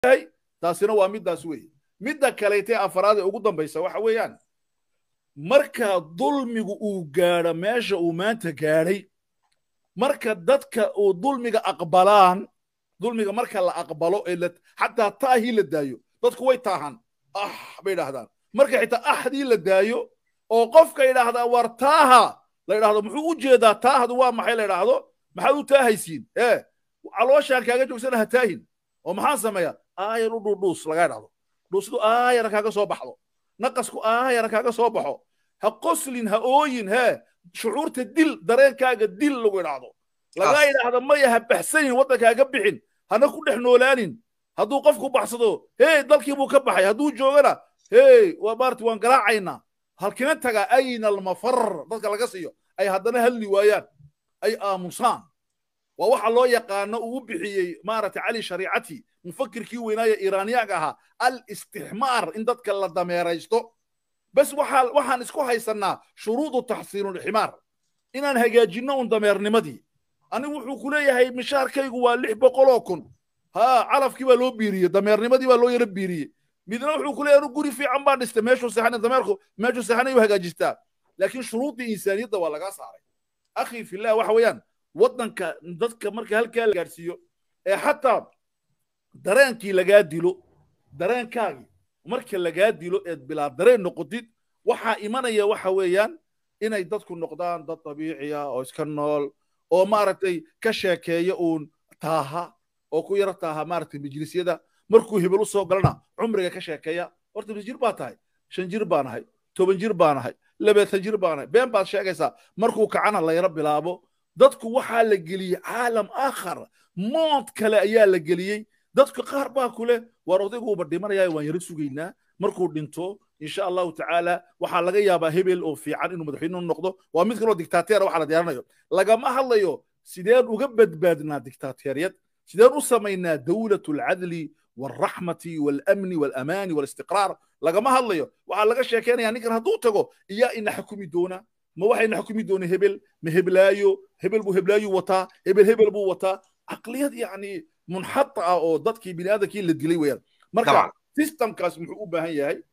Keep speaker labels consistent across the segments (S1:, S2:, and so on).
S1: taasina waa middaas weeye midda kaleetee afaraad ee ugu dambaysa waxa weeyaan marka dulmigu uu gaadho meesha uu maanta gaadhay marka dadka uu dulmiga aqbalaan dulmiga marka la aqbalo ee xataa taahii la daayo dadku way taahan bay idhaahdaan marka xitaa axdii la daayo oo qofka idhaahdaa war taaha la idhaahdo muxuu u jeedaa taahdu waa maxay la idhaahdo maxaad u taahaysiin calooshaan kaaga joogsana ha taahin oo maxaan sameeyaa aayar u dhuudhuus laga idhaahdo dhuusdu aayara kaaga soo baxdo naqasku aayara kaaga soo baxo ha qoslin ha ooyin shucuurta dil dareenkaaga dil lagu idhaahdo laga idhaahdo maya ha baxsanin waddankaaga bixin hana ku dhex noolaanin hadduu qofku baxsado dalkii buu ka baxay hadduu joogana waa maarti waan garaacaynaa halkina tagaa ayna almafar dadka laga siiyo ay haddana hadli waayaan ay aamusaan waa waxa loo yaqaano uu bixiyey maaragtay cali shariicati mufakirkii weynaaye iiraaniyaanka ahaa al-istixmaar in dadka la dameeraysto bas waxaan isku haysannaa shuruudu taxsiinulximaar inaan hagaajinno un dameernimadii anigu wuxuu ku leeyahay mishaarkaygu waa 600,000 calafkii baa loo biiriyey dameernimadii baa loo yara biiriyey midna wuxuu ku leeyahay guri fiican baan dhistay meeshuu seexanay dameerku meeshuu seexanay u hagaajistaa laakiin shuruudii insaaniyadda waa laga saaray akhi fillah waxa weeyaan waddanka dadka marka halkaa la gaarsiiyo ee xataa dareenkii lagaa dilo dareenkaagii marka lagaa dilo eed bilaa dareen noqotid waxaa imanaya waxa weeyaan inay dadku noqdaan dad dabiiciya oo iska nool oo maaragtay ka sheekeeya uun taaha oo ku yara taaha maaragtay majlisyada markuu hebel u soo galana cumriga ka sheekeeya horta 5 jir baa tahay 5 jir baan ahay 10 jir baan ahay 20 jir baan ahay been baad sheegaysaa markuu kacana la yara bilaabo dadku waxaa la geliyey caalam aakhar mood kale ayaa la geliyey dadku qaar baa ku leh war odayguuba dhimanaya waan yara sugaynaa markuu dhinto insha allahu tacaala waxaa laga yaabaa hebel oo fiican inuu madaxweyne noqdo waa mid kaloo dictateer waxa la diyaarinayo lagama hadlayo sideen uga badbaadnaa dictateeriyad sideen u samaynaa dawlatu alcadli والرحمة والأمن والأمان والاستقرار لقى ما هالله وعلى لقى شيكين يعني كان هدو تجو إياه إن حكومي دونا ما واحد إن حكومي دون هبل مهبلايو هبل بو هبلايو وطا هبل بو وطا عقليات يعني منحطة أو ضدك بني كي اللي تقولي وياه مركب سيستم كاس محبوبة هي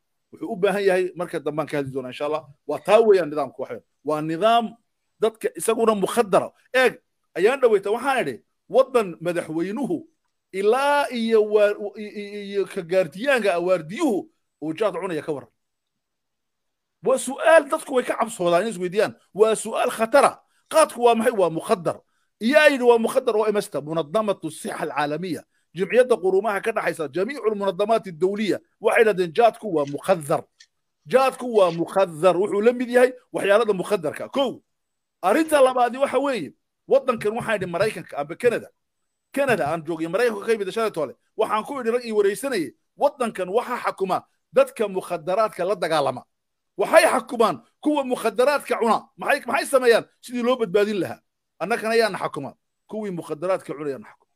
S1: مركب ضمان كهذه دونا إن شاء الله وطاوي النظام كوحد والنظام ضدك يسقونه مخدرة أيام لو يتوحنا وطن مدحوينه ilaa iyo ka gaardiyaanka awaardiyuhu uu jaad cunaya ka waran waa su'aal dadku way ka cabsoodaan in isweydiiyaan waa su'aal khatara qaadku waa maxay waa mukhadar iyayna waa mukhadar waa imasta munadamatu sixa alcaalamiya jimciyadda quruumaha ka dhaxaysa jamiicu almunadamaat addawliya waxay dhahdeen jaadku waa mukhadar wuxuu la mid yahay waxyaalada mukhadarka kow arrinta labaadi waxa weeye waddankan waxaa yidhi maraykanka amba كندا aan joogay Mareykanka ka yimid shalay toole waxaan ku idhi rag ii wareysanayay wadankan waxa xukuma dadka mukhadaraadka la dagaalama waxay xukumaan kuwa mukhadaraadka cuna maxay sameeyaan sidii loo badbaadin lahaa annakana ayaan xukuma kuwii mukhadaraadka cunayaan xukuma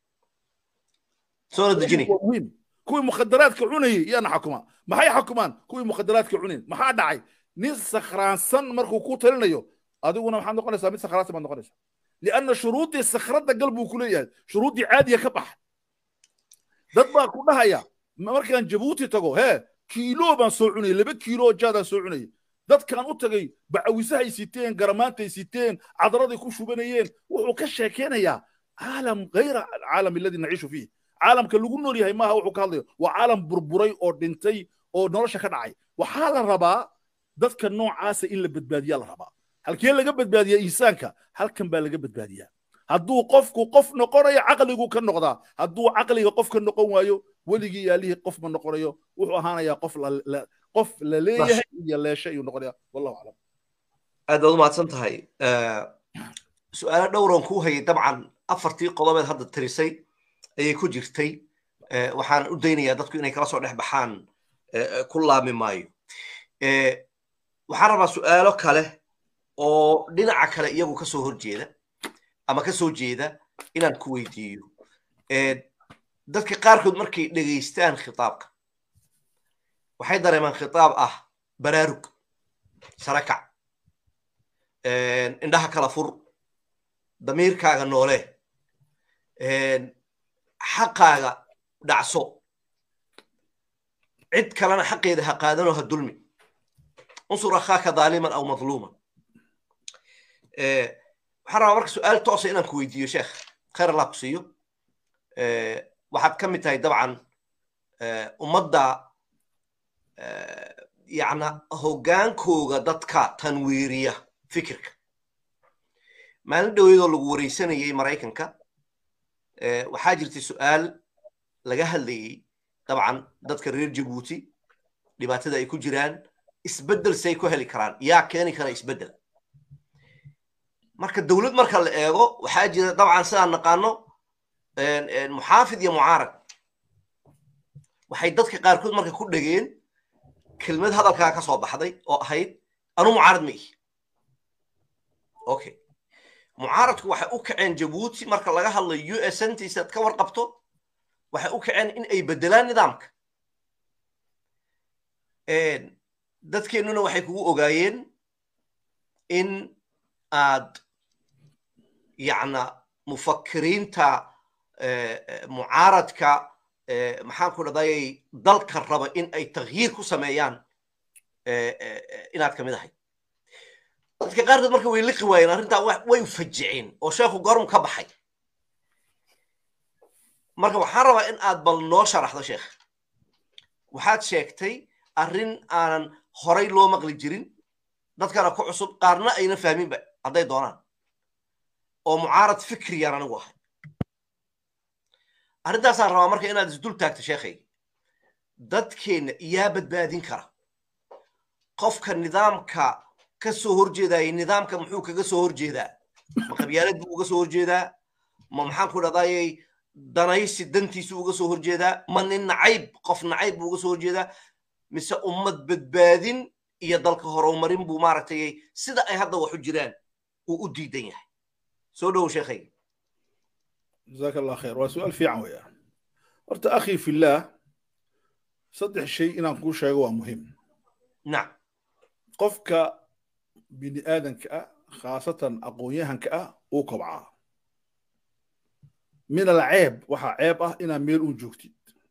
S1: soo dejini kuwii mukhadaraadka cunayay ayaan xukuma maxay xukumaan kuwii mukhadaraadka cunin maxaa dhacay nin sakhraansan markuu ku talinayo adiguna waxaad noqonaysaa mid sakhraansan baad noqonaysaa لأن شروط الصخرة قلبه كلية شروط عادية كبح ضد كلها يا ما كان جيبوتي تقو كيلو بان سوعني اللي كيلو جادا سوعني ضد كان أتقي بعويسها 60 جرامات 60 عضلات يكون شو بنيين وكشة كنا يا عالم غير العالم الذي نعيش فيه عالم كان لقول نوري هاي ما هو كهذا وعالم بربري أو دنتي أو نورش كنعي وحال الربا ضد كان نوع عاسى إلا بدبادية الربا halkee laga badbaadiyaa insaanka halkan baa laga badbaadiyaa hadduu qofku qof noqonayo caqligu ka noqdaa hadduu caqliga qof ka noqon waayo weligii yaalihii qof ma noqonayo wuxuu ahaanayaa qof la leeyahay iyo leesha ayuu noqonayaa wallahu aclam
S2: aad baad u mahadsan tahay su-aalo dhowran kuu hayay dabcan 4tii qodobeed hadda tirisay ayay ku jirtay waxaan u daynayaa dadku inay kala soo dhex baxaan ku laami maayo waxaan rabaa su-aalo kale oo dhinaca kale iyagu ka soo horjeeda ama ka soo jeeda inaan ku weydiiyo dadka qaarkood markay dhegaystaan khitaabka waxay dareemaan khitaab baraarug sarakac indhaha kala fur damiirkaaga noole xaqaaga dhacso عد كلنا حق إذا قادنوها الدلمي انصر أخاك ظالما أو مظلوما. حرام مرك سؤال توصي إنا كويدي يا شيخ خير الله قصيه. وحد كم تاي طبعا ومضى يعني هوجان كوجا دتك تنويرية فكرك ما ندو يدو لغوري سنة يي مرايكنك وحاجرتي سؤال لجاه اللي طبعا دتك رير جيبوتي اللي بعتدا يكون جيران isbedel say ku heli karaan yaa keeni kara isbedel marka dawlad marka la eego waxaa jira dabcan sidaan naqaano muxaafid iyo mucaarad waxay dadka qaarkood marka ku dhageen kelmad hadalkaa ka soo baxday oo ahayd anu mucaarad ma ihi okay mucaaradku waxay u kaceen Jabuuti marka laga hadlayo USNTisa ka warqabto waxay u kaceen in ay bedelaan nidaamka dadkeenuna waxay kugu ogaayeen in aad yacna mufakkiriinta mucaaradka maxaan ku dhahday dalka raba in ay taghyiir ku sameeyaan inaad ka mid ahay dadka qaarkood marka way liqi waayeen arrintaa way fajiceen oo sheekhu goormu ka baxay marka waxaan rabaa in aad bal noo sharaxdo sheekh waxaad sheegtay arrin aanan horay loo maqli jirin dadkana ku cusub qaarna ayna fahminba hadday doonaan oo mucaarad fikriyaan anigu ahay arrintaasaan rabaa marka inaad isdul taagto sheekhay dadkeenna iyaa badbaadin kara qofka nidaamka ka soo horjeedaya nidaamka muxuu kaga soo horjeedaa ma qabyaalad buu uga soo horjeedaa ma maxaan ku dhahdaayay danaysi dantiisu uga soo horjeedaa ma nin nacayb qof nacayb buu uga soo horjeedaa mise ummad badbaadin iyo dalka horumarin buu maaragtay sida ay hadda wax u jiraan uu u diidan yahay soo dhow sheekhay
S1: جزاك الله خير وسؤال في عوية قلت أخي في الله صدق شيء إن أقول شيء هو مهم
S2: نعم
S1: قفك بني آدم كأ خاصة أقوياها كأ وكبعة من العيب وحا عيبه إن ميل وجوكتي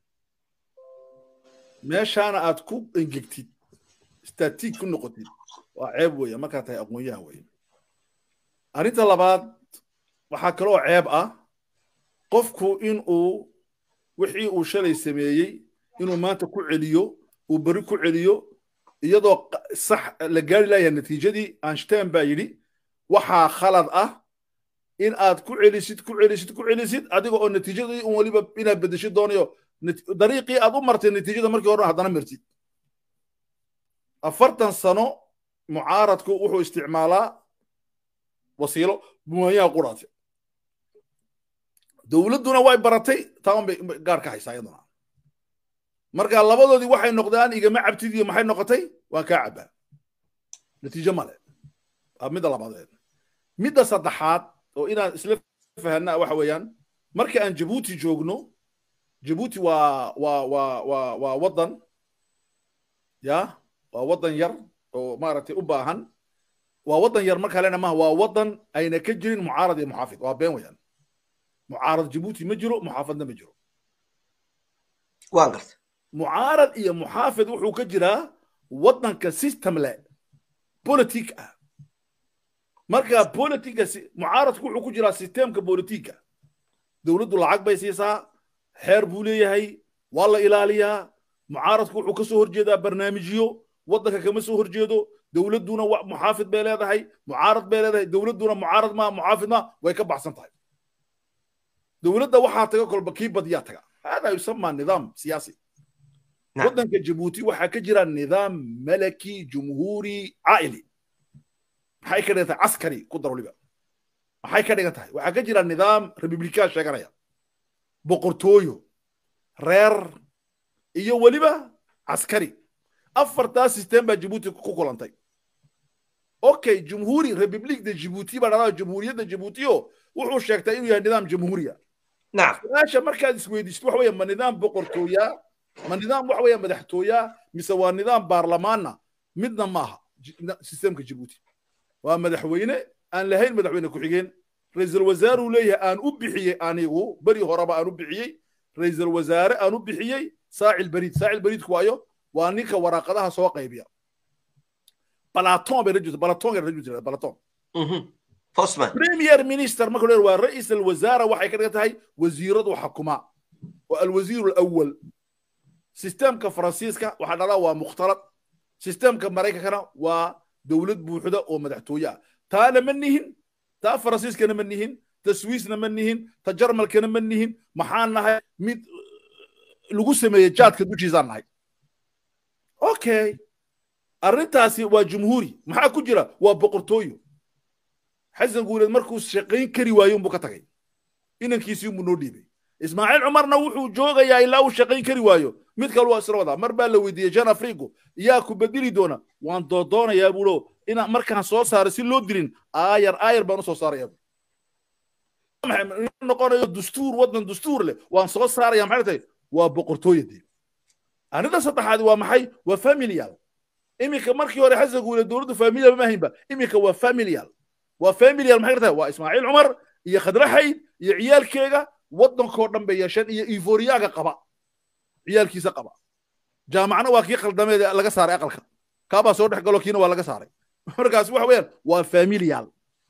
S1: ماشي أنا أتكوب إنجكتي استاتيك كل نقطة وعيب ويا ما كانت أقوياها ويا أريد طلبات وحا كلو عيب qofku in uu wixii uu shalay sameeyay inuu maanta ku celiyo uu bari ku celiyo iyadoo sax la gaari lahayaa natiijadii Einstein baa yidhi waxaa khalad ah in aad ku celisid adiga oo natiijadii un waliba inaad bedeshid doonayo dariiqii aad u martay natiijada markii hore haddana martid 40 sano mucaaradku wuxuu isticmaalaa wasiilo buumayaa quraatay dawladuna way baratay taan bay gaar ka haysaa iyaduna marka labadoodii waxay noqdaan igama cabtid iyo maxay noqotay waa ka cabaa natiijo male mid labaad mid saddexaad oo inaan isla fahanaa waxa weeyaan marka aan Djibouti joogno Djibouti waa wadan waa wadan yar oo maaragtay u baahan waa wadan yar marka lena ma waa wadan ayna ka jirin mucaarad iyo muxaafid waa been weeyaan معارض جيبوتي مجرو محافظنا مجرو
S2: وانقرت
S1: معارض إيا محافظ وحو كجرا وطن كسيستم لا بوليتيكا مركا بوليتيكا معارض وحو كجرا سيستم كبوليتيكا دولدو العقبة يسيسا حير بولية هاي والله إلاليها معارض وحو كسوهر جيدا برنامجيو وطن كمسوهر جيدو دولدونا محافظ بيلادا هاي معارض بيلادا هاي دولدونا معارض ما محافظ ما ويكبع سنتاي دولة waxaa taga kolba kii badiyaa taga hada yusamma nidaam siyaasi wadanka Djibouti waxa ka jira nidaam malaki jumhuuri aili maxay ka dhigantay askari ku daroliba maxay ka dhigantay waxa ka jira nidaam republika sheeganaya boqortooyo reer iyo waliba askari afarta system ba Djibouti ku kulantay okay jumhuuri republic de Djibouti ba dhada jumhuuriyadda Djibouti wuxuu sheegtay inuu yahay nidaam jumhuuriya
S2: نعم
S1: ليش مركز سويدش وحوي من نظام بقرطويا من نظام وحوي مدحتويا مسوا نظام برلماننا مدنا معها سيستم كجيبوتي ومدحوينه ان لهين مدحوينه كحيين رئيس الوزراء وليه ان ابخيه انيغو بري هربا ان ابخيه رئيس الوزراء ان ابخيه ساعي البريد كوايو waa ninka waraaqadaha soo qaybiya balaton bay rajul balaton
S2: Postman
S1: premier minister marka hore waa رئيس الوزراء waxay ka dhigan tahay wasiiradu xukuma waa الوزير الأول systemka faransiiska waxa dhalaa waa mukhtalad systemka mareykankana waa dawlad buuxda oo madaxtooye taana ma nihin ta faransiiskana ma nihin ta swiisna ma nihin ta jarmalkana ma nihin maxaan nahay mid lagu sameeyay jaadka dushiisaan nahay okay arrintaasi waa jumhuuri maxaa ku jira waa boqortooyo xasan guuleed markuu shaqayn kari waayo buu ka tagay inankiisii buu noo dhiibay ismaaciil cumarna wuxuu joogayaa ilaa uu shaqayn kari waayo mid kale waa isla wadaa mar baa la weydiiyey jan afrigo yaa ku bedeli doona waan doodoonayaa buulo inaan markaan soo saaro si loo dilin aayar baan u soo saarayaa noqonayo dastuur waddan dastuur leh waan soo saaraya maxay tahay waa boqortooyadii arrinta saddexaad waa maxay waa familial iminka markii hore xasan guuleed dowladdu familial ma ahaynba iminka waa familial maxay tahay waa ismaaciil cumar iyo khadra xayd iyo ciyaalkeega waddankoo dhan bay yeesheen iyo ivooriyaaga qaba ciyaalkiisa qaba jaamacna waa kii qaldameed laga saaray aqalka kaabaa soo dhex galo kiina waa laga saaray markaas waxa weeyaan waa familial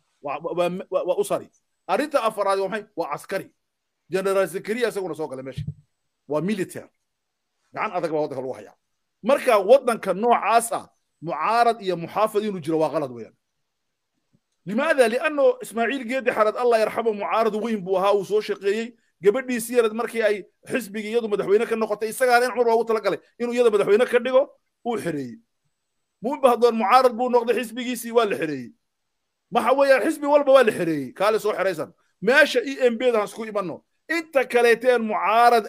S1: waa usari arrinta afaraad waa maxay waa askari generaal zakariya isaguna soo galay meesha waa military gacan adag baa waddanka lagu hayaa marka waddanka noocaas ah mucaarad iyo muxaafid inuu jiro waa qalad weeyaan لماذا؟ لأنه إسماعيل جيدي حرد الله يرحمه معارض وين بوها وسوش شقيي قبل سيرة مركي أي حزب يدو مدحوينك النقطة يسقى عمر وقت لقى إنه يدو مدحوينك كدقو وحري مو بهذا المعارض بو نقد حزب سي ولا حري ما حويا الحزب ولا حري قال سو حريسا ماشي اي ام بي ده سكو يبنو انت كليتين معارض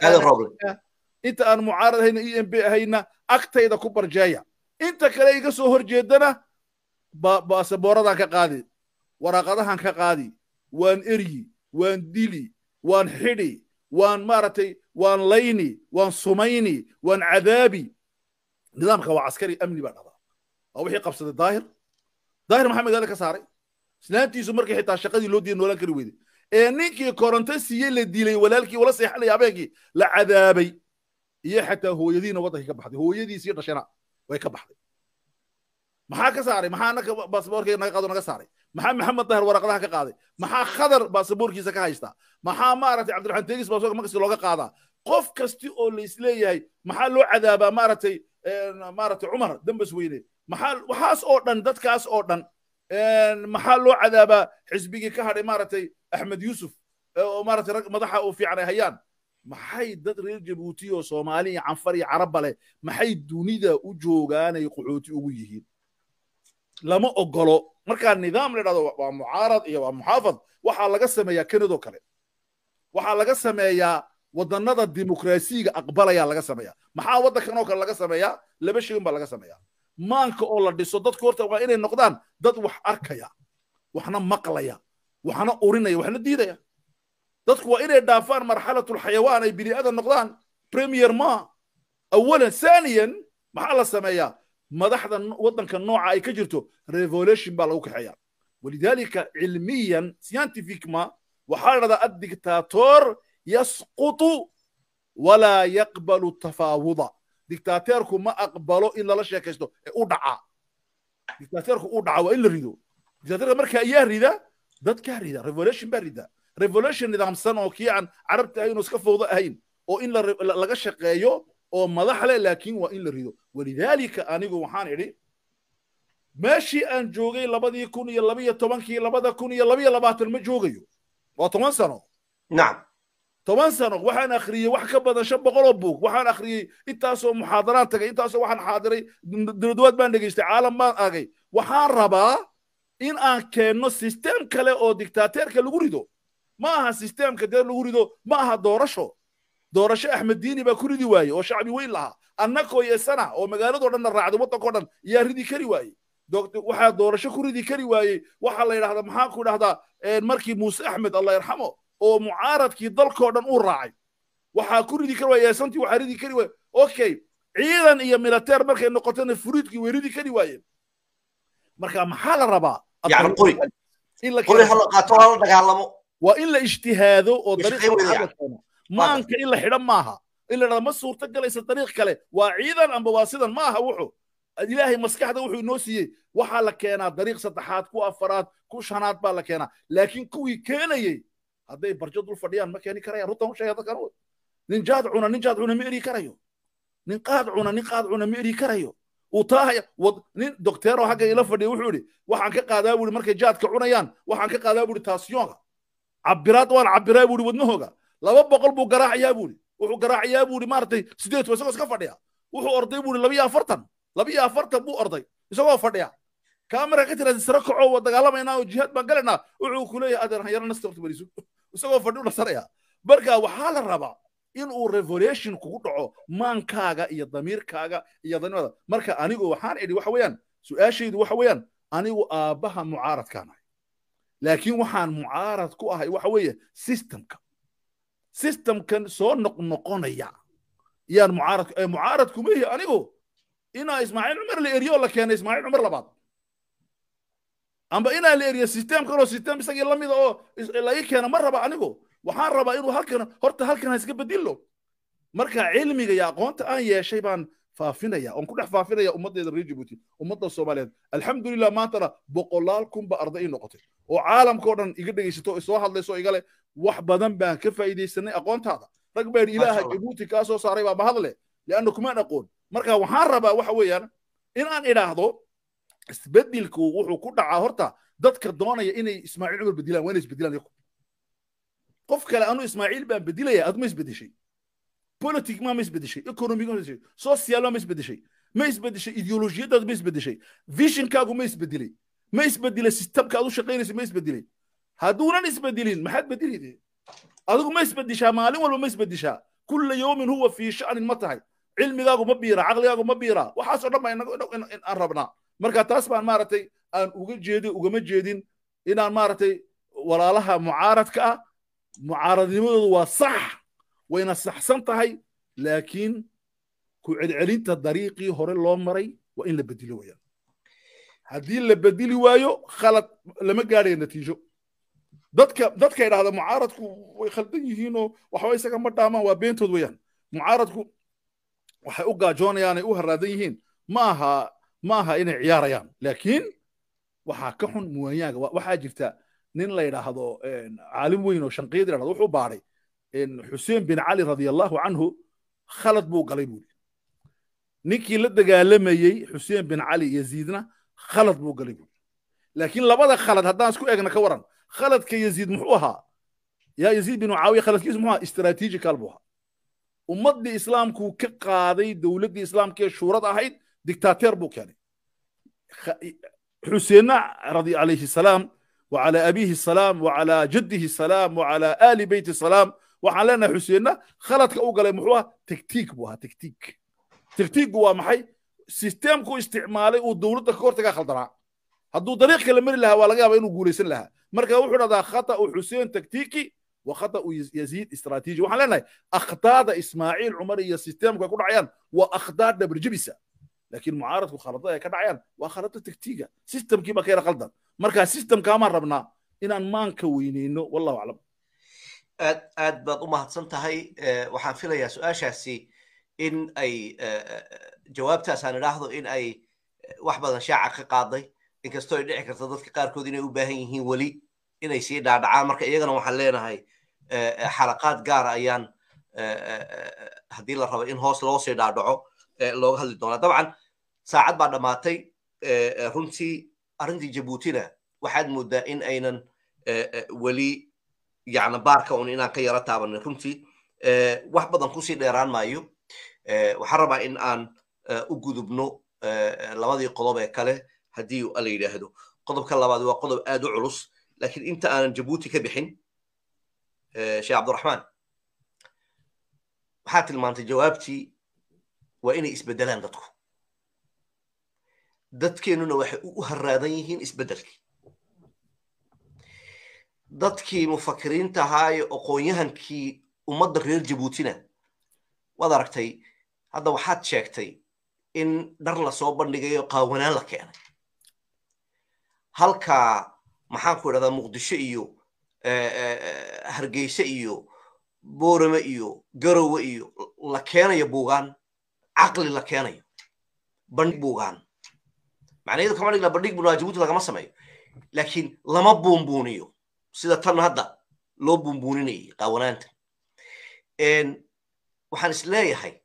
S1: انت ان معارض هنا اي ام بي هنا اكتيدا كبر جايه انت كليغا سو horjeedana baasaboorada ka qaadi waraaqadahan ka qaadi waan eryi waan dili waan xidhi waan maaragtay waan layni waan sumayni waan cadaabi nidaamka waa askari amni baa dhada oo wixii qabsaday daahir maxamed aad ka saaray islaantiisu markii xitaa shaqadii loo diiday noolan kari weyday ee ninkii koronto siiyey la dilay walaalkii wala seexanay habeenkii la cadaabay iyo xataa hooyadiina waddanka ka baxday hooyadiisii dhashana way ka baxday maxaa ka saaray maxaa anaka baasaboorkeena naga qaado naga saaray maxaa maxamed daahir waraqadaha ka qaaday maxaa khadar baasaboorkiisa ka haysta maxaa maaragtay cabdiraxmaan teegis baasaboorka markasta looga qaadaa qof kasti oo la isleeyahay maxaa loo cadaabaa maaragtay cumar dambas weyne maxaa waxaas oo dhan dadkaas oo dhan maxaa loo cadaabaa xisbigii ka hadhay maaragtay axmed yuusuf oo maaragtay rag madaxa oo fiican ay hayaan maxay dad reer jabuuti oo soomaali iyo canfar iyo carabba leh maxay dunida u joogaanay qaxooti ugu yihiin lama ogolo markaa nidaam la dhahdo waa mucaarad iyo waa muxaafad waxaa laga sameeyaa kanadoo kale waxaa laga sameeyaa wadannada dimuqraasiga aqbalaya laga sameeyaa maxaa waddankan oo kale laga sameeyaa laba shay baa laga sameeyaa maanka oo la dhiso dadku horta waa inay noqdaan dad wax arkaya waxna maqlaya waxna urinaya waxna diidaya dadku waa inay dhaafaan marxalatul xayawaan ay bini aadan noqdaan premier ma awalan thaniyan maxaa la sameeyaa madaxda waddanka nooca ay ka jirto revolution baa lagu kaxeeyaa walidaalika cilmiyan scientific ma waxaa la dhahdaa addictator yasqutu walaa yaqbalu tafaawuda dictateerku ma aqbalo in lala sheekaysto ee u dhaca dictateerku u dhaca waa in la rido dictateerka marka ayaa rida dadkaa rida revolution baa rida revolution nidaamsan oo kii aan carabta ahayn oo iska fowdo ahayn oo in laga shaqeeyo oo madax leh laakiin waa in la rido walidaalika anigu waxaan idhi meeshii aan joogay 2012 2022 ma joogayo waa 10 sano
S2: nacam
S1: 10 sano waxaan akhriyay wax ka badan 500 oo buug waxaan akhriyay intaasoo muxaadaraan tagay intaasoo waxaan xaadiray dowlad baan dhageystay caalam baan aagay waxaan rabaa in aan keenno system kale oo dictateerka lagu rido ma aha systemka dad lagu rido ma aha doorasho axmed diini baa ku ridi waaye oo shacbi weyn lahaa annakoo yeesana oo magaaladoo dhan raacday waddankoo dhan yaa ridi kari waaye waxaa doorasho ku ridi kari waayey waxaa la yidhahdaa maxaan ku dhahdaa markii muuse axmed allah yarxamo oo mucaaradkii dalkoo dhan uu raacay waxaa ku ridi kari waaye yeesantii waxaa ridi kari waaye okay ciidan iyo militeer markay noqotona furiidkii way ridi kari waayeen marka maxaa la rabaa
S2: يعني قري هلا قاتوا هلا دغالمو
S1: waa in la ijtihaado oo dariiqa ma anka in la xidhan maaha إلا ما صورة جلسة طريق كله وعيدا أم بواسطا ما هو إلهي مسكحة وحو نوسي وحالك كينا طريق سطحات كو أفراد كو شانات بالك كينا لكن كوي كينا يي هذا برجد الفرديان ما كان يكريا رطهم شيء هذا كانوا ننجاد عنا مئري كريو ننقاد عنا مئري كريو وطاهي نين دكتور حاجة إلى فردي وحولي وحن كقادا بودي مركز جاد كعنيان وحن كقادا بودي تاسيون عبرات وان عبرات بودي ودنهوغا لما بقلبو قراع يا بودي وحو قراع يا بودي مارتي سديت وسقس كفرديا وحو أرضي بودي لبيا فرتن بو أرضي يسوى فرديا كاميرا كتير سرقوا ودقالما وجهات بقلنا وحو كلية أدر هيرنا نستوقت بريسو وسوى فردونا سريا بركا وحال الربع inuu revolution kugu dhaco maankaaga iyo damiirkaaga iyo danimada marka anigu waxaan idhi waxa weeyaan su'aashaydu waxa weeyaan anigu aabaha mucaaradkaan ahay laakiin waxaan mucaarad ku ahay waxa weeye systemkan soo noqnoqonaya yaan mucaarad kuma yahay anigu inaa Ismaaciil Cumar la eriyo la keenay Ismaaciil Cumar labaad amba inaa la eriyo systemkan oo system isagii la mid oo la ii keena ma raba anigu waxaan rabaa inuu halkan iska bedilo marka cilmiga iyo aqoonta aan yeeshay baan faafinaya oon ku dhex faafinaya ummadeeda reer Djibouti ummadda Soomaaliyeed alxamdulillah maantana boqolaal kun ba arday noqotay oo caalamka oo dhan iga dhageysato soo hadlayso igale wax badan baan ka faa'iideysanay aqoontaada rag baa ilaaha Djibouti ka soo saaray baa mahadle laana kuma aqoon marka waxaan rabaa waxa weeyaan in aan idhaahdo isbeddelku wuxuu ku dhacaa horta dadka doonaya inay Ismaaciil Cumar bedilaan waa isbedilaan qof kale anu Ismaaciil baan bedilaya aad ma isbedeshay politic ma isbedeshay economic ma isbedeshay social ma isbedeshay ideologiyada ma isbedeshay vision kaagu ma isbedelay ma isbedelay systemka aad u shaqeynayso ma isbedelay haduunan isbedelin maxaad bedilid adigu ma isbedeshaa maalin walba ma isbedeshaa kull yawmin huwa fi sha'nin ma tahay cilmigaagu ma biira aqligaagu ma biira waxaas oo dhan aan rabnaa marka taas baan maaragtay aan ugama jeedin inaan maaragtay walaalaha mucaaradka ah mucaaradnimadoodu waa sax wayna saxsan tahay laakiin ku celcelinta dariiqii hore loo maray waa in la bedelo wayaan haddii la bedeli waayo khalad lama gaadhayo natiijo dadka idhaahda mucaaradku way khaldan yihiinoo waxba isaga ma dhaamaan waa beentood wayaan mucaaradku waxay u gaajoonayaan ay u haraadan yihiin ma aha inay ciyaarayaan laakiin waxaa ka xun muwaanyaaga waxaa jirta nin la yidhaahdo caalim weyn oo shanqiyad yidhahdo wuxuu baaray xuseen bin cali radiyallahu canhu khalad buu galay buuri ninkii la dagaalamayey xuseen bin cali yaziidna khalad buu galay buuri laakiin labada khalad haddaan isku eegna ka waran khaladka yaziid muxuu ahaa yaa yaziid bin mucaawiya khaladkiisu muxuu ahaa istaraatiijikal buu ahaa ummaddii islaamkuu ka qaaday dowladdii islaamkee shuurad ahayd dictateer buu keenay xuseenna alayhi salaam وعلى أبيه السلام وعلى جده السلام وعلى آل بيت السلام وعلى لنا حسيننا خلطك أوغل محوها تكتيك بوها تكتيك بوها محي سيستم كو استعمالي ودولة كورتك خلطنا هدو طريق كلمر لها ولا إنه قوليسن لها مركا وحنا ذا خطأ حسين تكتيكي وخطأ يزيد استراتيجي وعلى لنا أخطاء إسماعيل عمري السيستم كو عيان وأخطاء برجبسة لكن معارض وخلطها كان عيان وخلطة تكتيكا سيستم كيما كيرا خلطا marka systemka ma rabnaa inaan maanka weyneyno wallahu a'lam
S2: aad baad u mahadsan tahay waxaan filayaa su'aashaasi in ay jawaabtaas aan idhaahdo in ay wax badan shaaca ka qaaday inkastoo ay dhici karto dadka qaarkood inay u baahan yihiin weli inay sii dhaadhacaan marka iyagana waxaan leenahay xalaqaad gaar ayaan haddii la rabo in hoos loo sii dhaadhaco looga hadli doonaa dabcan saacad baa dhammaatay runtii arrintii Djiboutina waxaad moodaa in aynan weli yacni baarka un inaan ka yara taabanin runtii wax badan kusii dheeraan maayo waxaan rabaa in aan u gudubno labadii qodob ee kale haddii la yidhaahdo qodobka labaad waa qodob aad u culus laakiin inta aanan Djibouti ka bixin sheekh Cabdiraxmaan waxaad tilmaantay jawaabtii waa inay isbedelaan dadkeenuna waxay u haraadan yihiin isbedelkii dadkii mufakiriinta ahaa ee aqoon-yahankii ummadda reer Djiboutina waad aragtay hadda waxaad sheegtay in dhar la soo bandhigayo qaawanaan la keenay halka maxaan ku idhahdaa Muqdisho iyo Hargeysa iyo Boorama iyo Garowe iyo la keenayo buugaan caqli la keenayo bandhig buugaan macnaheedu kama dhigna bandhig buugaan Jabuuti lagama sameeyo laakiin lama buunbuuniyo sida tan hadda loo buunbuuninayay qaawanaanta waxaan is leeyahay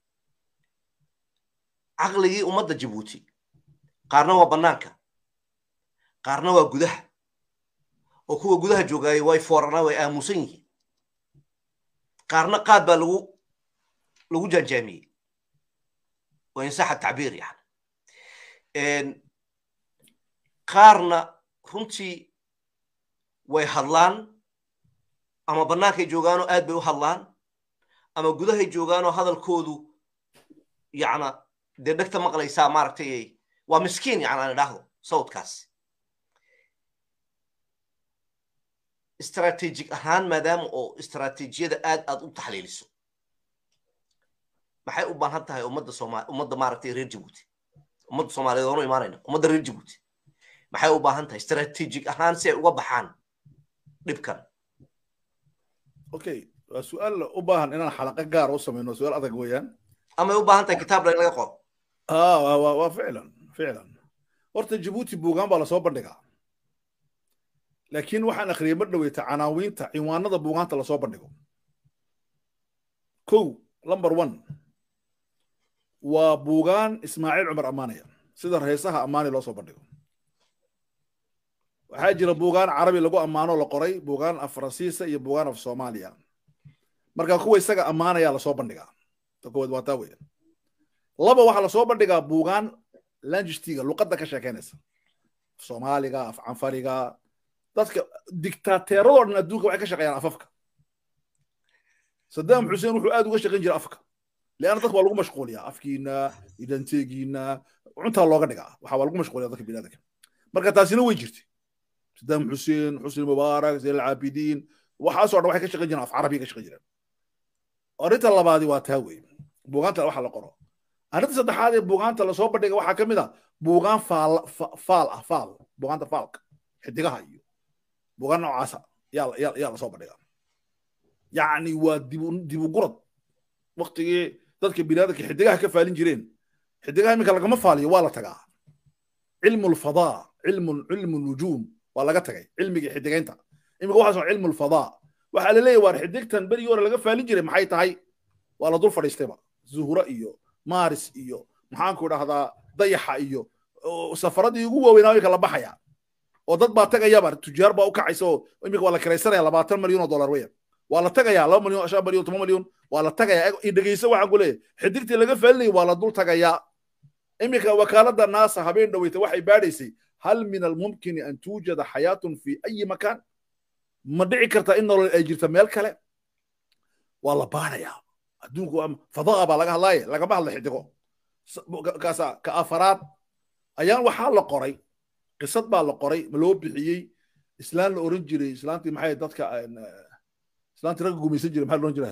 S2: caqligii ummadda Jabuuti qaarna waa bannaanka qaarna waa gudaha oo kuwa gudaha joogay way foorana way aamusan yihiin qaarna qaad baa lagu janjaamiyey oo insaxa tacbiir yani qaarna runtii way hadlaan ama bannaankay joogaanoo aad bay u hadlaan ama gudahay joogaanoo hadalkoodu yacna dee dhegta maqlaysaa maaragtay waa miskiin yani aan idhaahdo sawdkaas استراتيجيك أهان مادام أو استراتيجية آد وتحليلسو ما حي أبان هذا هي أمد مارتي رير جيبوتي أمد صومالي دورو إيمانينا أمد رير جيبوتي ما حي أبان هذا استراتيجيك أهان سي وبحان ربكان
S1: أوكي سؤال أبان إن الحلقة جار وصل منه سؤال هذا قويان
S2: أما أبان هذا كتاب لا يقول
S1: فعلا ورت جيبوتي بوغان بالا صوب بندقة لكن waxaan akhriyay mar dhaweeyta canaawinta ciwaanada buugaanta la soo bandhigo number 1 waa buugaan Ismaaciil Umar Amaanaya sida reesaha Amaani loo soo bandhigo waxaa jira buugaan Carabi lagu amaano la qoray buugaan Faransiis iyo buugaan af Soomaaliya marka kuwa isaga amaanaya la soo bandhigaa takood waa taaway laba waxa la soo bandhigaa buugaan language-tiga luqadda ka sheekeynaysa Soomaaliga af Canfariga dadka dictateeradoo dhan adduunka waxay ka shaqeeyaan afafka Saddam Hussein wuxuu aad uga shaqeyn jiray afka leena dadka waa lagu mashquuliyaa afkiina idanteegiina cunta looga dhigaa waxa waa lagu mashquuliyaa dadka bini'aadamka marka taasina way jirtay Saddam Hussein Husni Mubaarak Zayn al-Abidin waxaas oo dhan waxay ka shaqeyn jireen af Carabi ka shaqeyn jireen arinta labaadi waa taa weey buugaanta waxa la qoro arinta saddexaad ee buugaanta la soo bandhiga waxa kamid ah buugaan faal buugaanta faalka xidigaha iyo buugaan noocaasa yaa la soo bandhigaa yacni waa dib u gurad waqtigii dadka bini'aadamka xidigaha ka faalin jireen xidigaha iminka lagama faaliyo waa la tagaa cilmu lfadaa cilmu nujuum waa laga tagay cilmigii xidigaynta iminka waxaas cilmu lfadaa waxaa la leeyahay waar xidigtan berigii hore laga faalin jiray maxay tahay waa la dul fadhiistayba zuhura iyo maaris iyo maxaanku idhahdaa dayaxa iyo safaradii ugu waaweynaa way kala baxayaan oo dad baa tagayaba tujaar baa u kacaysa oo imika waa la kiraysanaya $20 milyan weeyaan waa la tagayaa 2 milyan 5 milyan 10 milyan waa la tagayaa dhageysa waxaan ku leeyahay xidigtii laga faalinay waa la dul tagayaa imika wakaalada naasa habeen dhaweyta waxay baadhaysay hal min almumkin an tuujada hayatun fi ay makan ma dhici karta in nolol ay jirto meel kale waa la baanayaa adduunku fadaa baa laga hadlaaya lagama hadla xidigo kaasa ka afaraad ayaan waxaa la qoray qisad baa la qoray ma loo bixiyey islaan la oran jiray islaantii maxay dadka islaantii rag gumaysan jiray maxaa la oran jiray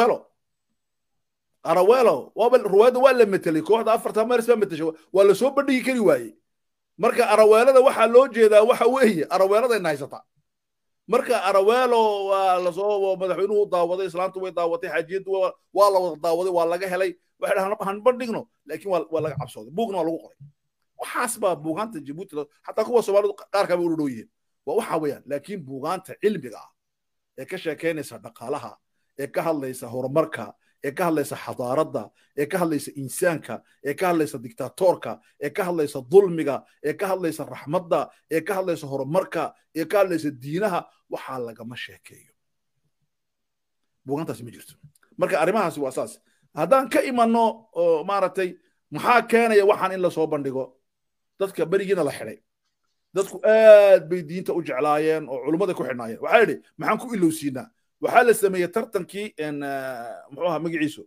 S1: Arawelo waa ruwaayada waa la metelay kooxda 4 Maars baa metashay waa la soo bandhigi kari waayey marka Arawelada waxa loo jeedaa waxa weeye Arawelada ay haysata marka Arawelo waa la soo madaxweynuhu daawaday islaantu way daawatay xaajiyadu waa la wada daawaday waa laga helay waxa dhahan bandhigno laakiin waa laga cabsooday buugna waa lagu qoray waxaas baa buugaanta Djibouti hatta kuwa Soomaalidu qaar ka u dhow yihiin waa waxa weeyaan laakiin buugaanta cilmiga ah ee ka sheekeynaysa dhaqaalaha ee ka hadlaysa horumarka ee ka hadlaysa xadaaradda ee ka hadlaysa insaanka ee ka hadlaysa dictatorka ee ka hadlaysa dulmiga ee ka hadlaysa raxmadda ee ka hadlaysa horumarka ee ka hadlaysa diinaha waxa lagama sheekeeyo buugaantaasi ma jirto marka arrimahaasi waa saas haddaan ka imano maaragtay maxaa keenaya waxaan in la soo bandhigo dadka berigiina la xidhay dadku aad bay diinta u jeclaayeen oo culimmada ku xidhnaayeen waxaa yidhi maxaan ku ilowsiinaa waxaa la sameeyey tartankii muxuu ahaa magaciisu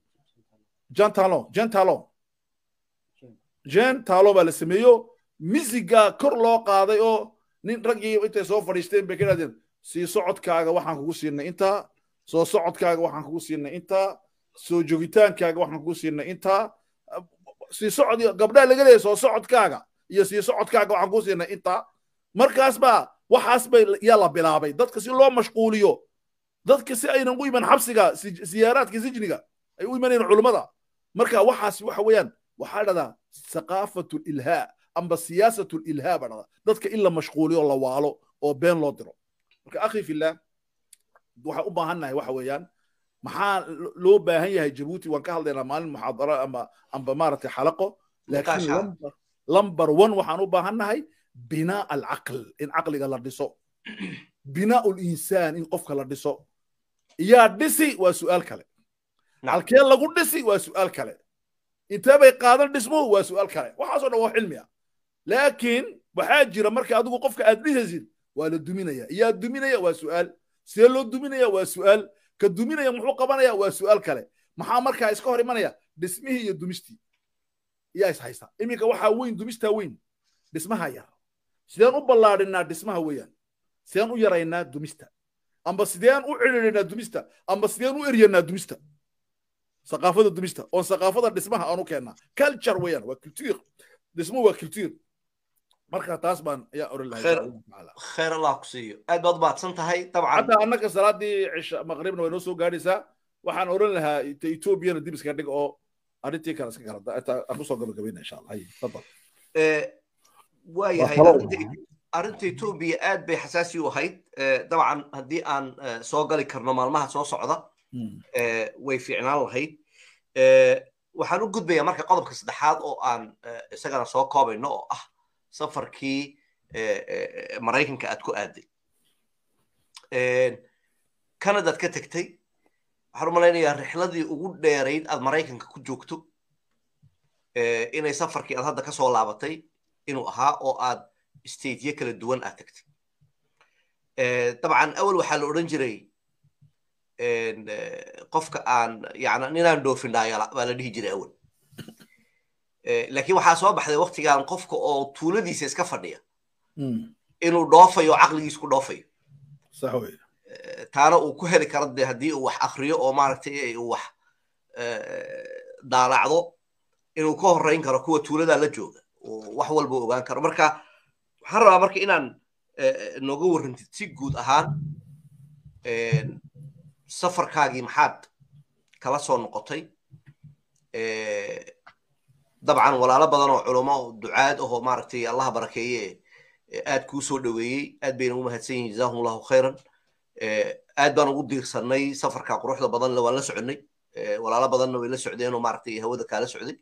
S1: Jean Talon baa la sameeyo misiga kor loo qaaday oo nin raggii intay soo fadhiisteen bay ka yidhahdeen sii socodkaaga waxaan kugu siinay intaa soo socodkaaga waxaan kugu siinay intaa soo joogitaankaaga waxaan kugu siinay intaa sii socod gabdhaha laga leeyahay soo socodkaaga iyo sii socodkaaga waxaan kugu siinay intaa markaas baa waxaas bay yaa la bilaabay dadka si loo mashquuliyo dadka si aynan u iman xabsiga siyaaraadka sijniga ay u imanayeen culimmada marka waxaasi waxa weeyaan waxaa dhahdaa thaqaafatu ilhaa amba siyaasatu ilhaa baa dhahdaa dadka in la mashquuliyo la waalo oo been loo diro marka akhi fillah waxaan u baahannahay waxa weeyaan maxaa loo baahan yahay jabuuti waan ka hadlaynaa maalin muxaadaro amba maaragtay xalaqo laakiin lambar one waxaan u baahannahay binaa alcaql in caqliga la dhiso binaa linsaan in qofka la dhiso yaa dhisi waa su'aal kale halkee lagu dhisi waa su'aal kale intee bay qaadan dhismuhu waa su'aal kale waxaasoo dhan waa cilmi ah laakiin waxaa jira marka adigu qofka aad dhisaysid waa la duminaya yaa duminaya waa su'aal see loo duminaya waa su'aal ka duminaya muxuu qabanaya waa su'aal kale maxaa markaa iska hor imanaya dhismihii iyo dumistii yaa is haysta iminka waxaa weyn dumistaa weyn dhismaha yar sideen u ballaadhinaa dhismaha weeyaan sideen u yaraynaa dumista amba sideen u cidhiidhinaa dumista amba sideen u eryanaa dumista ثقافة دمشتا أو ثقافة دسمها أنو كنا culture ويان وكلتير دسمه وكلتير مركز تاسبان يا أور الله
S2: خير الله كسيو أد بضبط سنتهاي طبعا
S1: حتى أنك الصلاة دي عشاء مغربنا ونوسو قارسة وحن أور لها إثيوبيا ندي بس كردك أو أريتي كان سكرت أخوصو قبل قبلنا إن شاء الله هاي تفضل
S2: واي هاي أرنتي إثيوبيا أد بحساسي وهاي طبعا هدي أن سوقلي كرنمال ما سو صعدة way fiicnaan lahayd waxaan u gudbayaa marka qodobka saddexaad oo aan isagana soo koobayno oo ah safarkii maraykanka aad ku aaday canadaad ka tagtay waxaan u malaynayaa rixladii ugu dheerayd aad maraykanka ku joogto inay safarkii aad hadda ka soo laabatay inuu ahaa oo aad stateyo kala duwan aad tagtay dabcan awal waxaa la odhan jiray qofka aan yani ninaan dhoofin dhaayala baa la dhihi jiray awal laakiin waxaa soo baxday waqtigan qofka oo tuuladiisa iska fadhiya inuu dhoofayo caqligiisa ku dhoofayo
S1: sax wey
S2: taana uu ku heli karo dee haddii uu wax akhriyo oo maaragtay uu wax daalacdo inuu ka horreyn karo kuwa tuuladaa la jooga oo wax walba ogaan karo marka waxaan rabaa marka inaan nooga warrantid si guud ahaan safarkaagii maxaad kala soo noqotay dabcan walaalo badan oo culamo ducaad ahoo maaragtay allaha barakeeye aad kuu soo dhoweeyey aad bayna ugu mahadsan yihiin jazaahum allahu khayran aad baan ugu diirsanay safarka quruxda badan waan la soconnay walaalo badanna way la socdeen oo maaragtay hawada kaala socday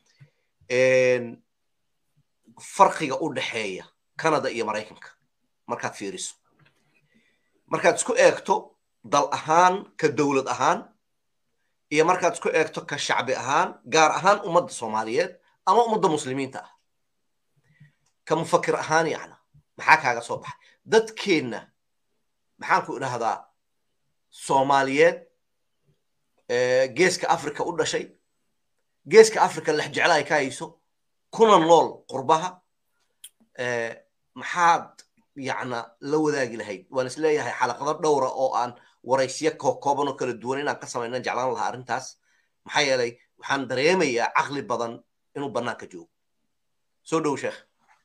S2: farqiga u dhexeeya canada iyo maraykanka markaad fiiriso markaad isku eegto dal ahaan ka dowlad ahaan iyo markaad isku eegto ka shacbi ahaan gaar ahaan ummadda soomaaliyeed ama ummadda muslimiinta ah ka mufakir ahaan yacna maxaa kaaga soo baxay dadkeenna maxaan ku idhahdaa soomaaliyeed geeska afrika u dhashay geeska afrika lex jecla ay ka hayso kuna nool qurbaha maxaad yacna la wadaagi lahayd waan is leeyahay xalaqado dhowra oo aan waraysyo kooban oo kala duwan inaan ka samaynan jeclaan lahaa arrintaas maxaa yeelay waxaan dareemayaa caqli badan inuu bannaanka joogo soo dhow sheekh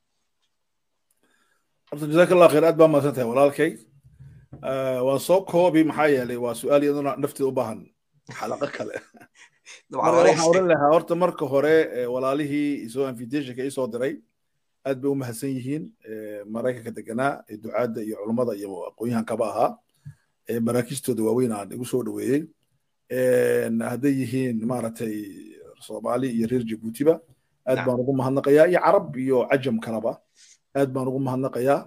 S1: jazaak allah khayr aad baa mahadsan tahay walaalkay waan soo koobi maxaa yeelay waa su-aal iyaduna nafteeda u baahan xalaqo kale waxaan oran lahaa horta marka hore walaalihii soo invitationka ii soo diray aad bay u mahadsan yihiin maraykanka deganaa ee ducaadda iyo culummada iyo aqoonyahankaba ahaa maraakistooda waaweyn aan igu soo dhoweeyey hadday yihiin maaragtay soomaali iyo reer jabuutiba aad baan ugu mahadnaqayaa iyo carab iyo cajam kalaba aad baan ugu mahadnaqayaa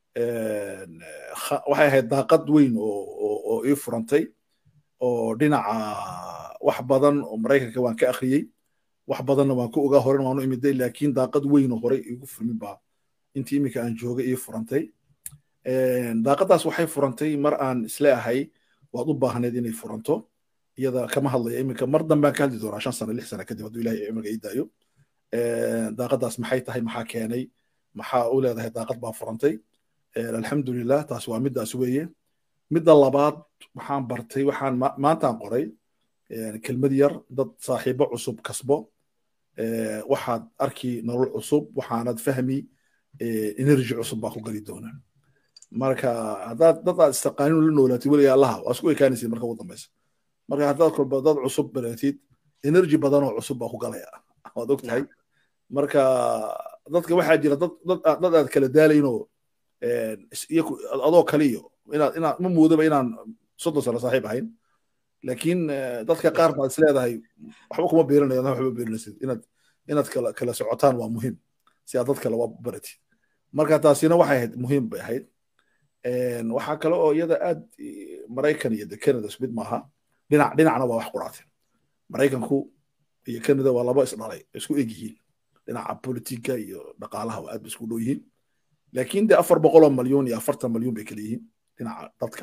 S1: waxay ahayd daaqad weyn oo ii furantay oo dhinaca wax badan oo maraykanka waan ka akhriyey wax badanna waan ku ogaa horen waanu imiday laakiin daaqad weyn oo horey igu furmin baa intii iminka aan joogay ii furantay daaqadaas waxay furantay mar aan isle ahay waad u baahneed inay furanto iyada kama hadlaya iminka mar dambaan ka hadli doonaa 5 sano 6 sano kadib hadduu ilaahay cimriga ii daayo daaqadaas maxay tahay maxaa keenay maxaa u leedahay daaqad baa furantay alxamdulilah taas waa middaas weeye midda labaad waxaan bartay waxaan maantaan qoray kelmad yar dad saaxiibo cusub kasbo waxaad arki nolol cusub waxaanad fahmi energy cusub baa ku geli doona marka haddaad dad aad istaqaanin la noolaatay weligaa allaha waa isku ekaanaysid marka ugu dambaysa marka haddaad kolba dad cusub baratid energy badan oo cusub baa ku galaya waad ogtahay marka dadka waxaa jira dad aad kala daalaynoo adoo kaliyo inaad ma moodaba inaan 30 sano saaxiib ahayn laakiin dadka qaar baad is leedahay waxba kuma beeranayo waxba beeranaysid inaad kala socotaan waa muhiim si aad dad kale waa baratid marka taasina waxay ahayd muhiim bay ahayd waxaa kale oo iyada aad Maraykan iyo Canada ismid maaha dhinacna waa wax quraatay Maraykanku iyo Canada waa laba isdhalay isku eg yihiin dhinaca politiga iyo dhaqaalaha waa aad isku dhow yihiin laakiin de 400 milyan iyo 40 milyan bay kala yihiin dhinaca dadka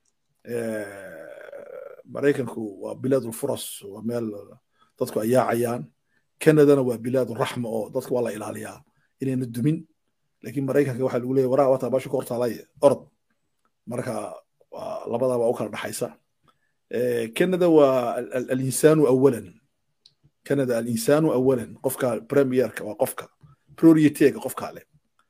S1: Maraykanku waa bilaadul furas waa meel dadku ay yaacayaan Canadana waa bilaadul raxma oo dadku waa la ilaaliyaa inayna dumin laakiin Maraykanka waxa lagu leeyahay waraa wata baashu ka hortaalay orod marka labadaba u kala dhaxaysa Canada waa al-insaanu awalan Canada al-insaanu awalan qofka premierka waa qofka priority-ga qofka leh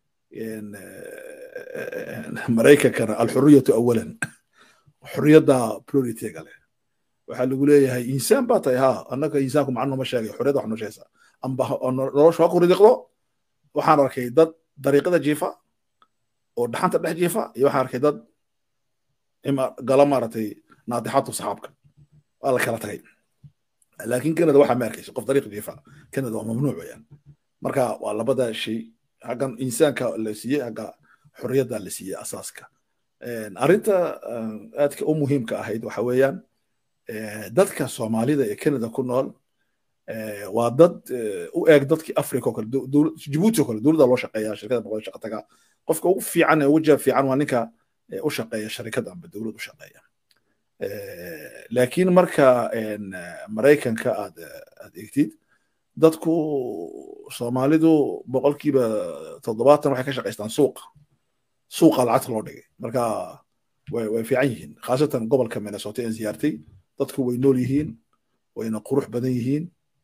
S1: Maraykankana al-hurriyatu awalan hurriyada priority-ga leh waxa lagu leeyahay insaan baa tahay ha annaka insaanku macno ma sheegay hurriyada wax noo sheegaysa amba nolosha ku ridiqdo waxaan arkay dad dariiqada jiifa oo dhaxanta dhex jiifa iyo waxaan arkay dad gala maaragtay naadixatu saxaabka waa la kala tagay laakiin Canada waxa ma arkaysa qof dariiq jiifa Canada waa mamnuuc weeyaan marka waa labada shay hagan insaanka la siiyay haga hurriyada la siiyay asaaska arinta aadka u muhiimka ahayd waxa weeyaan dadka Soomaalida ee Canada ku nool waa dad u eeg dadkii Afrika oo kale Djibouti oo kale dawladda loo shaqeeyaa shirkadda boqol shaqo taga qofka ugu fiican ee ugu fiican waa ninka u shaqeeya shirkadda amba dawladda u shaqeeya laakiin marka Maraykanka aad eegtid dadku Soomaalidu boqolkiiba 70 waxay ka shaqeystaan suuqa lacagta loo dhigay marka way fiican yihiin khaasatan gobolka Minnesota ee ziyaartay dadku way nool yihiin wayna qurux badan yihiin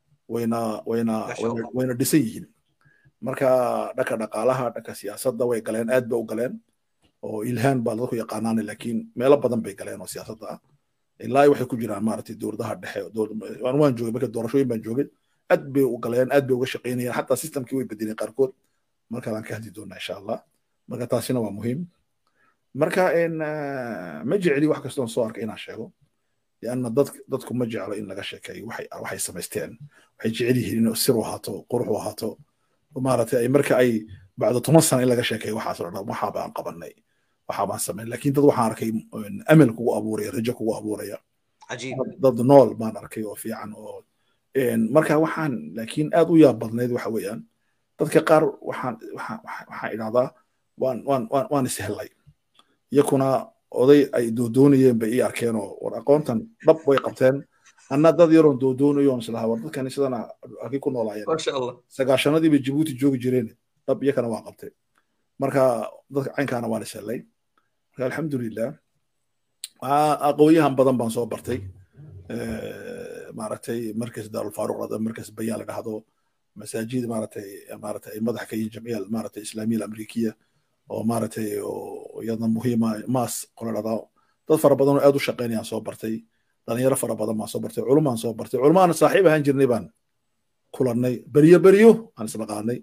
S1: wayna dhisan yihiin marka dhanka dhaqaalaha dhanka siyaasadda way galeen aad bay u galeen oo ilhaan baa dadku yaqaanaan laakiin meelo badan bay galeen oo siyaasadda ah ilaa waxay ku jiraan maaragtay dowladaha dhexe waan joogay marka doorashooyin baan joogay aad bay u galeen aad bay uga shaqeynayeen xataa systemkii way bedeleen qaarkood marka aan ka hadli doonaa insha Allah marka taasina waa muhiim marka ma jeceli wax kasta oo soo arkay inaan sheego لأن dadku ma jeclo in laga sheekeeyo waxay samaysteen waxay jecel yihiin inuu sir ahaato qurux ahaato maaragtay ay marka ay bacda 10 sano in laga sheekeeyo waxaas oo dhan waxa baan qabanay waxa baan sameeyay laakiin dad waxaan arkay amal kugu abuuraya rajo kugu abuuraya ajiib dad nool baan arkay oo fiican oo marka waxaan laakiin aad u yaab badneed waxa weeyaan dadka qaar waxaan idhaahdaa waan ishelay yakuna oday ay doonayeen bay arkeen oo war aqoontan dhab way qabteen anna dad yaroon doonayo islaha war dadkan sidana arkay ku noolaayeen ma sha Allah sagaashanadii bay Djibouti joogi jireen dhab iyakana waa qabtay marka dadka caynkaana waa la shalay marka alxamdulillah aqooyahan badan baan soo bartay maaragtay markas Daarul Faaruq rada markas bayaan la dhahdo masaajid maaragtay madax ka yihiin jamciyad maaragtay islaamiya amrikiya oo maaragtay oo iyadna muhiima maas qoladada dad fara badan oo aad u shaqeynayaan soo bartay dhalinyaro fara badan baan soo bartay culumaan soo bartay culumaan saaxiib ahaan jirnay baan kulanay bariyo aan isla qaadnay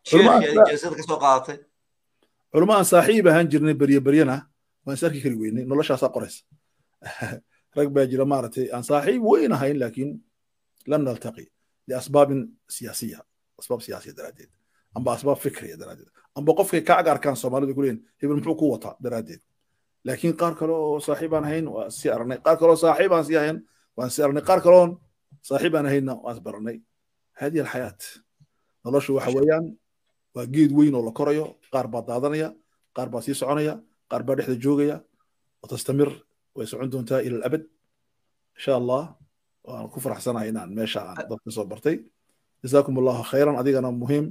S1: culumaan saaxiib ahaan jirnay bariyana waan sarki kari weynay noloshaas qoraysa rag baa jira maaragtay aan saaxiib weyn ahayn laakiin lam naltaqi liasbaab siyaasiya asbaab siyaasiya daradeed amba asbaab fikriya daradeed amba qofkay ka agarkaan Soomaalidu ku leeyihiin hebel muxuu ku wataa daradeed laakiin qaar kale oo saaxiib aan ahayn waa si arnay qaar kale oo saaxiib aan si ahayn waan si arnay qaar kale oo saaxiib aan ahayn waan baranay hadi alxayaat noloshu waxa weeyaan waa geed weyn oo la korayo qaar baa daadanaya qaar baa sii soconaya qaar baa dhexda joogaya oo tastamir way socon doontaa ila abad insha Allah waan ku faraxsanahay inaan meesha aan dadka soo bartay jazakumullahu khayran adigana muhiim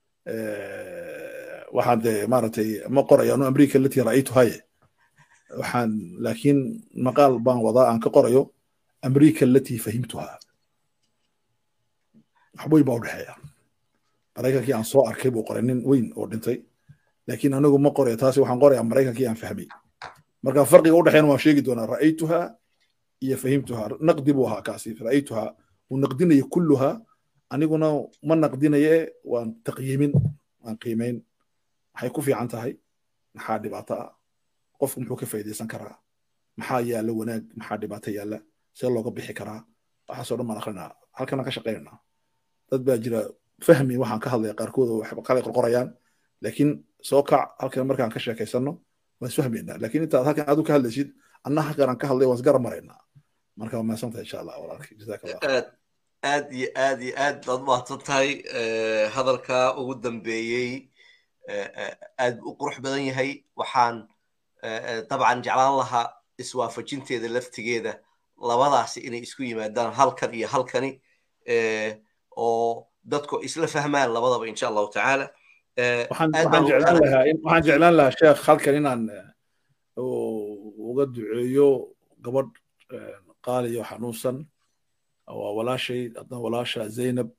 S1: waxaan maaragtay ma qorayo anu Amerika lati raaytu haye waxaan laakiin maqaal baan wadaa aan ka qorayo Amerika lati fahimtuha waxbay baa u dhaxeeya Mareykankii aan soo arkay buu qoray nin weyn oo dhintay laakiin anigu ma qorayo taasi waxaan qorayaa Mareykankii aan fahmay marka farqiga u dhaxeeyna waan sheegi doonaa raaytuha iyo fahimtuha naqdi buu ahaa kaasi ra'aytuha uu naqdinaya kulluha aniguna ma naqdinaye waan taqyiimin waan qiimayn waxay ku fiican tahay maxaa dhibaato ah qofku muxuu ka faa'iidaysan karaa maxaa yaalla wanaag maxaa dhibaato yaalla see looga bixi karaa waxaasoo dhan baan akrinaa halkana ka shaqaynaynaa dad baa jira fahmi waxaan ka hadlaya qaarkood oo waxba kale qorqorayaan laakiin soo kac halkan markaan ka sheekaysanno waan isfahmaynaa laakiin intaad halkan aad u ka hadlaysid anna halkan aan ka hadlay waan isgarab maraynaa marka waa mahadsantahay insha allah walaalkay jazaaka allah
S2: aad iyo aad iyo aad baad mahadsan tahay hadalka ugu dambeeyey aad u qurux badan yahay waxaan dabcan jeclaan lahaa iswaafajinteeda laftigeeda labadaasi inay isku yimaadaan halkan iyo halkani oo dadku isla fahmaan labadaba insha allahu tacaala
S1: waxaan jeclaan lahaa sheekh halkan inaan uga duceeyo gabadh qaaliyo xanuunsan waa walaashay haddana walaasha zaynab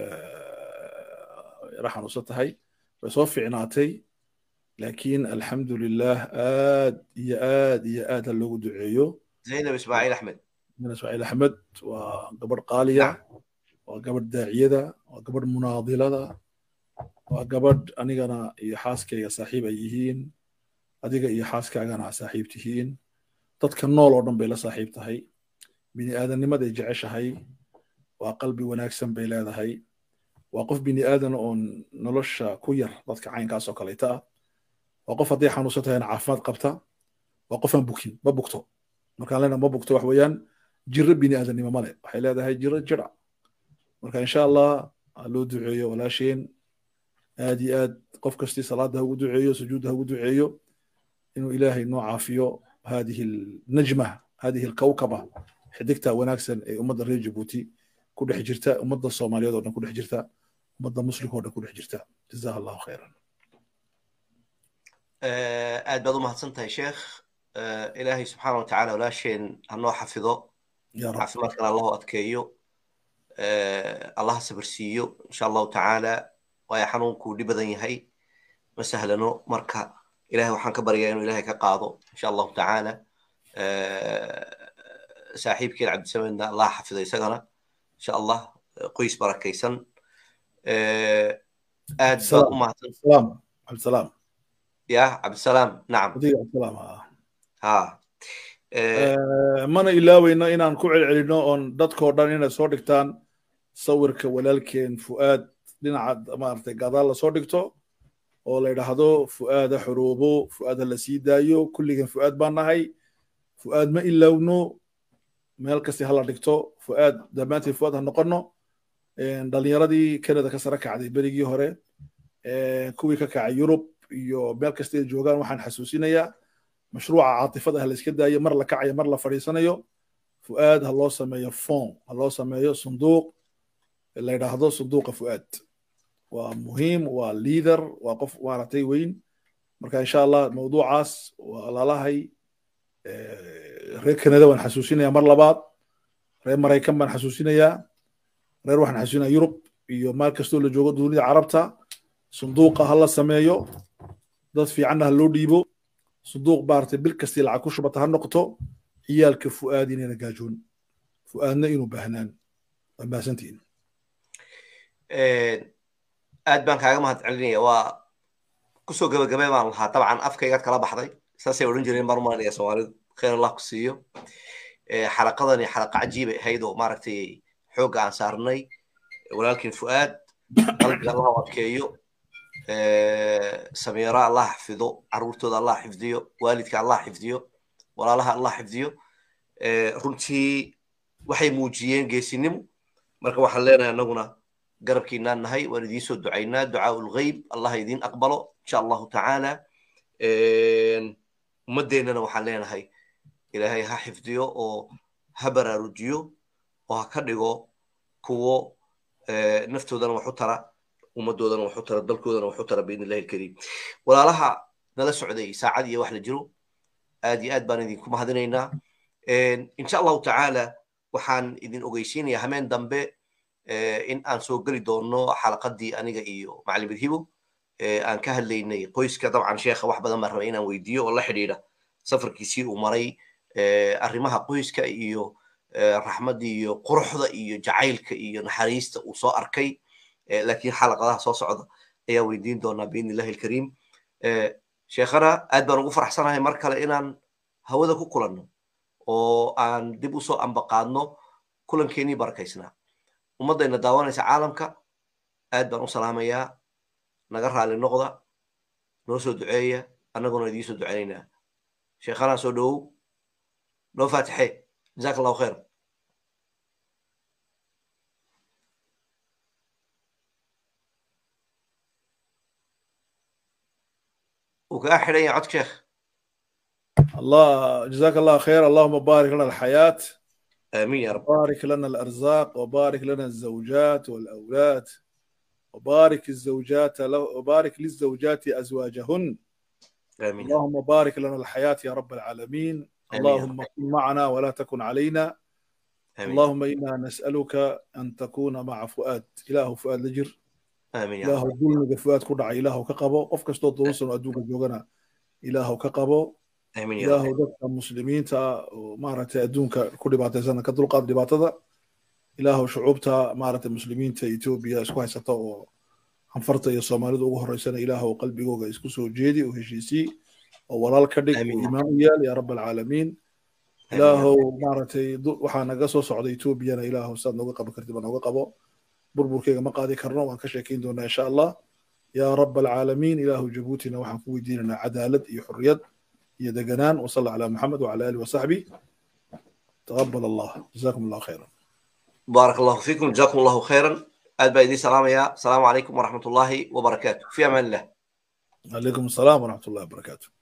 S1: yara xanuunsan tahay way soo fiicnaatay laakiin alxamdu lilah aad iyo aad iyo aad ha loogu duceeyo
S2: zaynab ismaaciil axmed
S1: ismaaciil axmed waa gabadh qaaliya waa gabadh daaciyada waa gabadh munaadilada waa gabadh anigana iyo xaaskayga saaxiib ay yihiin adiga iyo xaaskaagana saaxiib tihiin dadka nool oo dhan bay la saaxiib tahay bini aadamnimaday jeceshahay waa qalbi wanaagsan bay leedahay waa qof bini aadan oo nolosha ku yar dadka caynkaas oo kaleeta ah waa qof hadday xanuunsan tahayna caafimaad qabta waa qof aan bukin ma bugto markaan leenahay ma bugto wax weeyaan jiro bini aadamnimo male waxay leedahay jiro jira marka insha allah loo duceeyo walaasheen aad iyo aad qof kastii salaada ha ugu duceeyo sujuudda ha ugu duceeyo inuu ilaahay noo caafiyo هذه النجمة هذه الكوكبة حدقتها وناكسن أمد الريج جيبوتي كل حجرتها أمد الصومالية دورنا كل حجرتها أمد المصري دورنا كل حجرتها جزاه الله خيرا
S2: aad baad u mahadsantahay sheekh ilaahay subxaana watacaala walaasheen hanoo xafido caafimaadkana allahu adkeeyo allaha sabirsiiyo insha allahu tacaala waayo xanuunkuu dhib badan yahay ma sahlano marka ilahay waxaan ka baryaa inuu ilahay ka qaado insha allahu tacaala saaxiibkeen cabdisamedna allah xafido isagana insha allah qoys barakaysan aad baad u mahadsan
S1: cabdisalaam
S2: يا عبد السلام نعم
S1: عبد السلام
S2: ها
S1: mana ilaaweyno inaan ku celcelino oon dadkoo dhan inay soo dhigtaan sawirka walaalkeen fu'aad dhinaca maaragtay gadaal la soo dhigto oo la yidhaahdo fu'aada xuruubo fu'aada la sii daayo kulligan fu'aad baan nahay fu'aad ma ilaawno meel kasti hala dhigto fu'aad dhammaantiin fu'aad ha noqono dhalinyaradii Canada ka sare kacday berigii hore kuwii ka kacay Yurub iyo meel kasta ay joogaan waxaan xasuusinayaa mashruuca caatifada ha la iska daayo mar la kacayo mar la fadhiisanayo fu'aad ha loo sameeyo fond ha loo sameeyo sunduuq la yidhaahdo sunduuqa fu'aad waa muhiim waa leader waa qof maaragtay weyn marka insha allah mawduucaas waa lalahay reer Canada waan xasuusinayaa mar labaad reer Maraykan baan xasuusinayaa reer waxaan xasuusinayaa Yurub iyo meel kastoo la joogo dunida carabta sunduuqa ha la sameeyo dad fiicanna ha loo dhiibo sunduuq baartay bil kastii lacag ku shubata ha noqoto ciyaalka fu'aad inayna gaajoon fu'aadna inuu baahnaan waa mahadsantihiin
S2: aad baan kaaga mahad celinaya waa kusoo gabagabay baan lahaa dabcan afkaygaad kala baxday saasay odhan jireen baan umalanaya soomaalidu khayr allah ku siiyo xalaqadani xalaqa cajiibay ahayd oo maaragtay xoogga aan saarnay walaalkiin fu'aad qalbiga allah u adkeeyo سميرة الله حفظه عروتو الله حفظيه والدك الله حفظيه ولا لها الله حفظيه runtii waxay muujiyeen geesinimo marka waxaan leenahay annaguna garabkiinaan nahay waan idiin soo ducaynaa ducaa ulghayb allah idiin aqbalo insha allahu tacaala ummaddeennana waxaan leenahay ilaahay ha xifdiyo oo ha baraarujiyo oo ha ka dhigo kuwo naftoodana wax u tara ummadoodana wax u tara dalkoodana wax u tara biidni illahi alkariim walaalaha nala socday saacad iyo wax la jiro aad iyo aad baan idinku mahadinaynaa insha allahu tacaala waxaan idin ogeysiinayaa hameen dambe in aan soo geli doono xalaqadii aniga iyo macalin bidhibo aan ka hadlaynay qoyska dabcan sheekha wax badan baan rabay inaan weydiiyo oo la xidhiidha safarkiisii uu maray arrimaha qoyska iyo raxmadda iyo quruxda iyo jacaylka iyo naxariista uu soo arkay laakiin xalaqadaha soo socda ayaa weydiin doonaa biidni illahi alkariim sheekhana aad baan ugu faraxsanahay mar kale inaan hawada ku kulanno oo aan dib u soo ambaqaadno kulankeenii barakaysnaa ummaddayna daawanaysa caalamka aad baan u salaamayaa naga raali noqda noo soo duceeya annaguna idiin soo ducaynaynaa sheekhanaa soo dhowow noo faatixee jazaaka allahu khayr وكا حدا يعود شيخ
S1: الله جزاك الله خير. اللهم بارك لنا الحياة،
S2: امين يا رب،
S1: بارك لنا الارزاق، وبارك لنا الزوجات والاولاد، وبارك الزوجات وبارك للزوجات ازواجهن.
S2: امين.
S1: اللهم بارك لنا الحياة يا رب العالمين. اللهم كن معنا ولا تكن علينا. آمين. اللهم انا نسالك ان تكون مع فؤاد. اله فؤاد لجر.
S2: آمين.
S1: إله دولنا فؤاد كدع إله كقبو قف كستو دوسن أدوك جوجنا إله كقبو.
S2: آمين يا رب.
S1: إله دك المسلمين تا مارت أدونك كل بعض زنا كدل قاب دبعت ذا. إله شعوب تا مارت المسلمين تا إثيوبيا سكوي ستو حنفرت يا صومالي دوغه رئيسنا إله وقلبي جوجا إسكسو جيدي وهجيسي وولا الكدك وإيمانيال يا رب العالمين. إله مارت وحنا قصو سعودي إثيوبيا إله وساد نوجا قبل كرتبنا نوجا قبو. بربركيga ma qaadi karno waan ka sheekeyn doonaa insha Allah ya rabb alalamin. ilahu jabuutina waxaan ku weydiinanaa cadaalad iyo xurriyad iyo deganaan. wa sallallahu ala muhammad wa ala alihi wa sahbihi taqabbal Allah. jazakum Allah khairan.
S2: بارك الله فيكم جزاكم الله خيرا. البايدي سلام يا السلام عليكم ورحمة الله وبركاته. في أمان الله.
S1: عليكم السلام ورحمة الله وبركاته.